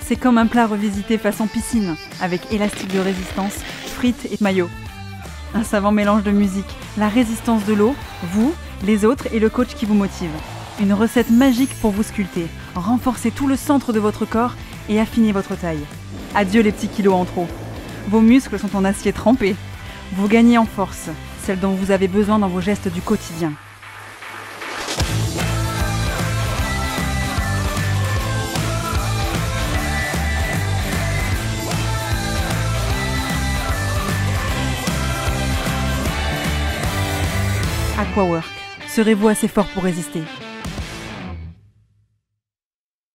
C'est comme un plat revisité façon piscine, avec élastique de résistance, frites et maillot. Un savant mélange de musique, la résistance de l'eau, vous, les autres et le coach qui vous motive. Une recette magique pour vous sculpter, renforcer tout le centre de votre corps et affiner votre taille. Adieu les petits kilos en trop. Vos muscles sont en acier trempé. Vous gagnez en force, celle dont vous avez besoin dans vos gestes du quotidien. Aquawork. Serez-vous assez fort pour résister ?